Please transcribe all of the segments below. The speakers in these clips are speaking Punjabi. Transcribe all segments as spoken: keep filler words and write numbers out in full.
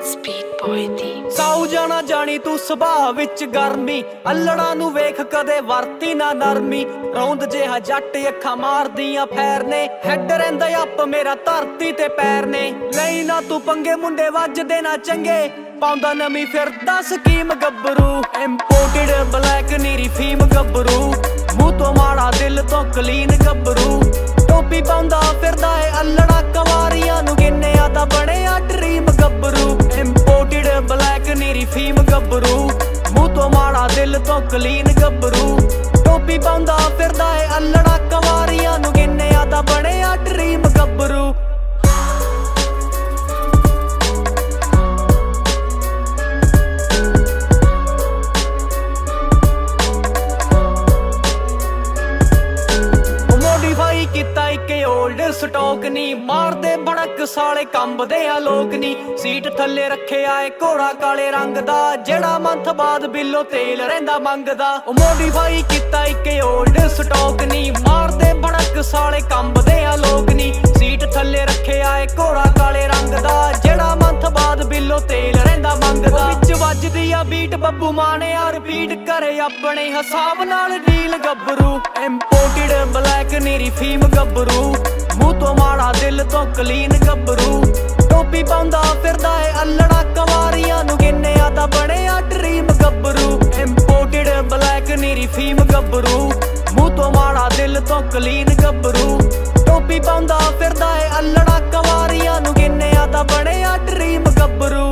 Speed boy ਦੀ ਸਾਊ ਜਾਣਾ ਜਾਣੀ ਤੂੰ ਸੁਭਾਅ ਵਿੱਚ ਗਰਮੀ, ਅਲੜਾ ਨੂੰ ਵੇਖ ਕਦੇ ਵਰਤੀ ਨਾ ਨਰਮੀ। ਰੌਂਦ ਜਿਹਾ ਜੱਟ ਅੱਖਾਂ ਮਾਰਦੀਆਂ ਫੈਰ ਨੇ, ਹੈਡ ਰਹਿੰਦਾ ਅੱਪ ਮੇਰਾ ਧਰਤੀ ਤੇ ਪੈਰ ਨੇ। ਲਈ ਨਾ ਤੂੰ ਪੰਗੇ ਮੁੰਡੇ ਵੱਜਦੇ ਨਾ ਚੰਗੇ, ਪਾਉਂਦਾ ਨਵੀਂ ਫਿਰਦਾ ਸਕੀਮ ਗੱਭਰੂ। ਇੰਪੋਰਟਡ ਬਲੈਕ ਨੀਰੀ ਫੀਮ ਗੱਭਰੂ, ਮੂੰਹ ਤੋਂ ਮਾੜਾ ਦਿਲ ਤੋਂ ਕਲੀਨ ਗੱਭਰੂ। ਟੋਪੀ ਪਾਉਂਦਾ ਫਿਰਦਾ ਏ ਅਲੜਾ ਕਵਾਰੀਆਂ ਨੂੰ, ਗਿੰਨਿਆਂ ਦਾ ਬਣਿਆ ਡਰੀਮ ਗੱਭਰੂ। ਇੰਪੋਰਟਡ ਬਲੈਕ ਨੀਰੀ ਫੀਮ ਗੱਭਰੂ, ਮੂੰਹ ਤੋਂ ਮਾੜਾ ਦਿਲ ਤੋਂ ਕਲੀਨ ਗੱਭਰੂ। ਟੋਪੀ ਪਾਉਂਦਾ ਫਿਰਦਾ ਏ ਅਲੜਾ ਕਵਾਰੀਆਂ ਨੂੰ, ਗਿੰਨਿਆਂ ਦਾ ਬਣਿਆ ਡਰੀਮ ਗੱਭਰੂ। ਕੀਤਾ ਇੱਕ ਓਲਡ ਸਟਾਕ ਨੀ, ਮਾਰਦੇ ਭੜਕ ਸਾਲੇ ਕੰਬਦੇ ਆ ਲੋਕ ਨੀ। ਸੀਟ ਥੱਲੇ ਰੱਖਿਆ ਏ ਘੋੜਾ ਕਾਲੇ ਰੰਗ ਦਾ, ਜਿਹੜਾ ਮੰਥ ਬਾਅਦ ਬਿੱਲੋ ਤੇਲ ਰਹਿੰਦਾ ਮੰਗਦਾ। ਉਹ ਮੋਡੀਫਾਈ ਕੀਤਾ ਇੱਕ ਓਲਡ ਸਟਾਕ ਨੀ, ਮਾਰਦੇ ਭੜਕ ਸਾਲੇ ਕੰਬਦੇ ਆ ਲੋਕ ਨੀ। ਸੀਟ ਥੱਲੇ ਰੱਖਿਆ ਏ ਘੋੜਾ ਕਾਲੇ ਰੰਗ ਦਾ, ਜਿਹੜਾ ਮੰਥ ਬਾਅਦ ਬਿੱਲੋ ਤੇਲ ਰਹਿੰਦਾ ਮੰਗਦਾ। ਵਿੱਚ ਵੱਜਦੀ ਆ ਬੀਟ ਬੱਬੂ ਮਾਨੇ ਆ ਰਿਪੀਟ ਕਰੇ ਆਪਣੇ ਹਿਸਾਬ ਨਾਲ ਡੀਲ ਗੱਭਰੂ। ਇੰਪੋਰਟਡ ਬਲੈਕ ਨੀਰੀ ਫੀਮ ਗੱਭਰੂ, ਮੂੰਹ ਤੋਂ ਮਾੜਾ ਦਿਲ ਤੋਂ ਕਲੀਨ ਗੱਭਰੂ। ਟੋਪੀ ਪਾਉਂਦਾ ਫਿਰਦਾ ਏ ਅਲੜਾ ਕਵਾਰੀਆਂ ਨੂੰ, ਗਿੰਨਿਆਂ ਦਾ ਬਣਿਆ ਡਰੀਮ ਗੱਭਰੂ। ਇੰਪੋਰਟਡ ਬਲੈਕ ਨੀਰੀ ਫੀਮ ਗੱਭਰੂ, ਮੂੰਹ ਤੋਂ ਮਾੜਾ ਦਿਲ ਤੋਂ ਕਲੀਨ ਗੱਭਰੂ। ਟੋਪੀ ਪਾਉਂਦਾ ਫਿਰਦਾ ਏ ਅਲੜਾ ਕਵਾਰੀਆਂ ਨੂੰ, ਗਿੰਨਿਆਂ ਦਾ ਬਣਿਆ ਡਰੀਮ ਗੱਭਰੂ।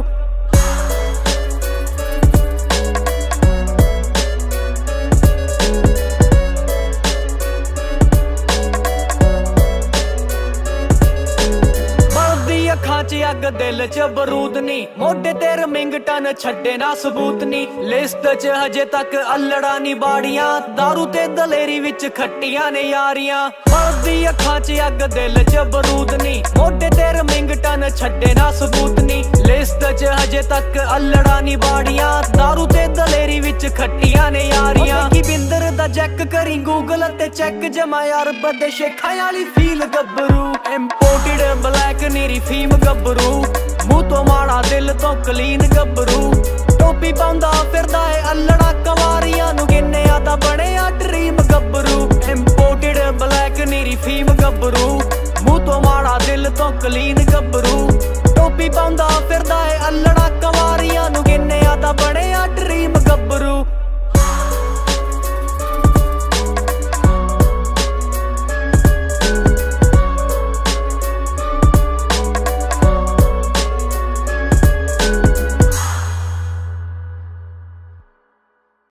ਅੱਖਾਂ ਚ ਅੱਗ ਦਿਲ ਚ ਬਰੂਦ ਨੀ, ਮੋਢੇ ਤੇ ਰਮਿੰਗਟਨ ਛੱਡੇ ਨਾ ਸਬੂਤ ਨੀ। ਲਿਸਟ ਚ ਹਜੇ ਤੱਕ ਅਲੜਾ ਨੀ ਬਾੜੀਆਂ, ਦਾਰੂ ਤੇ ਦਲੇਰੀ ਵਿੱਚ ਖੱਟੀਆਂ ਨੇ ਯਾਰੀਆਂ। ਮਰਦੀ ਅੱਖਾਂ ਚ ਅੱਗ ਦਿਲ ਚ ਬਰੂਦ ਨੀ, ਮੋਢੇ ਤੇ ਰਮਿੰਗਟਨ ਛੱਡੇ ਨਾ ਸਬੂਤ ਨੀ। ਲਿਸਟ ਚ ਹਜੇ ਤੱਕ ਅਲੜਾ ਨੀ ਬਾੜੀਆਂ, ਦਾਰੂ ਤੇ ਦਲੇਰੀ ਵਿੱਚ ਖੱਟੀਆਂ ਨੇ ਯਾਰੀਆਂ। ਕੀ ਬਿੰਦਰ ਦਾ ਚੈੱਕ ਕਰੀ ਗੂਗਲ ਤੇ ਚੈੱਕ ਜਮਾ ਯਾਰ ਬੱਦੇ ਸ਼ੇਖਾਂ ਵਾਲੀ ਫੀਲ ਗੱਭਰੂ। ਇੰਪੋਰਟਡ ਬਲੈਕ ਨੀਰੀ ਫੀਮ ਗੱਭਰੂ, ਮੂੰਹ ਤੋਂ ਮਾੜਾ ਦਿਲ ਤੋਂ ਕਲੀਨ ਗੱਭਰੂ। ਟੋਪੀ ਪਾਉਂਦਾ ਫਿਰਦਾ ਏ ਅਲੜਾ ਕਵਾਰੀਆਂ ਨੂੰ, ਗਿੰਨਿਆਂ ਦਾ ਬਣਿਆ ਡਰੀਮ ਗੱਭਰੂ। ਇੰਪੋਰਟਡ ਬਲੈਕ ਨੀਰੀ ਫੀਮ ਗੱਭਰੂ, ਮੂੰਹ ਤੋਂ ਮਾੜਾ ਦਿਲ ਤੋਂ ਕਲੀਨ ਗੱਭਰੂ। ਟੋਪੀ ਪਾਉਂਦਾ ਫਿਰਦਾ ਏ ਅਲੜਾ